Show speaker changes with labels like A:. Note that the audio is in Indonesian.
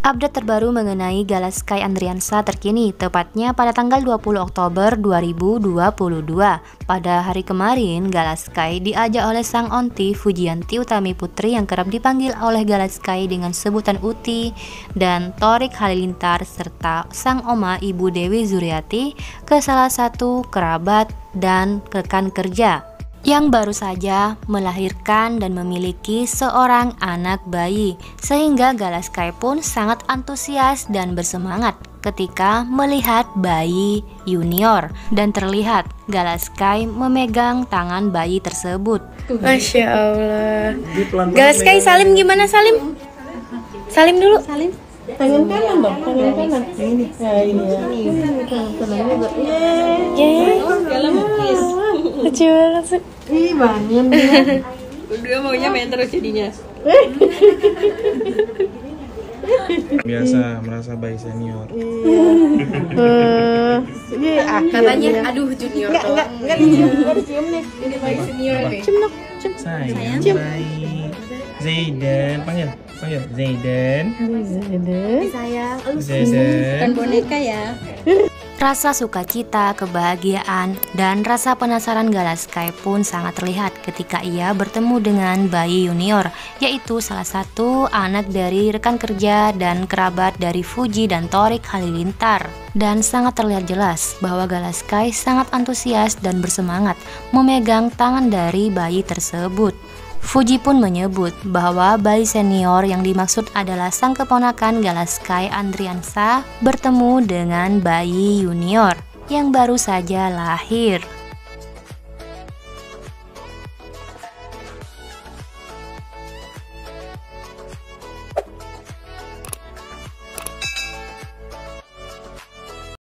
A: Update terbaru mengenai Galaskai Andriansa terkini, tepatnya pada tanggal 20 Oktober 2022. Pada hari kemarin, Galaskai diajak oleh sang onti Fujianti Utami Putri yang kerap dipanggil oleh Galaskai dengan sebutan Uti, dan Thorik Halilintar serta sang oma Ibu Dewi Zuriati ke salah satu kerabat dan rekan kerja yang baru saja melahirkan dan memiliki seorang anak bayi, sehingga Galaskai pun sangat antusias dan bersemangat ketika melihat bayi Junior, dan terlihat Galaskai memegang tangan bayi tersebut.
B: Masya Allah. Galaskai, salim gimana salim? Salim dulu. Salim.
C: Tangan kanan dong, tangan kanan. Ini, nah ini ya. Tangannya juga. Yeay.
B: Lucu banget sih.
C: Ih, banget ya.
D: Berdua maunya main terus jadinya.
E: Biasa merasa bayi senior.
C: Iya.
D: Katanya aduh junior doang.
C: Enggak dicium nih.
D: Ini bayi senior nih.
C: Cium dong, cium.
E: Sayang bayi. Zaidan, panggil Zaidan.
D: Sayang,
E: Zaidan.
D: bukan boneka ya.
A: Rasa sukacita, kebahagiaan, dan rasa penasaran Galaskai pun sangat terlihat ketika ia bertemu dengan bayi Junior, yaitu salah satu anak dari rekan kerja dan kerabat dari Fuji dan Thorik Halilintar. Dan sangat terlihat jelas bahwa Galaskai sangat antusias dan bersemangat memegang tangan dari bayi tersebut. Fuji pun menyebut bahwa bayi senior yang dimaksud adalah sang keponakan Galaskai Andriansa bertemu dengan bayi Junior yang baru saja lahir.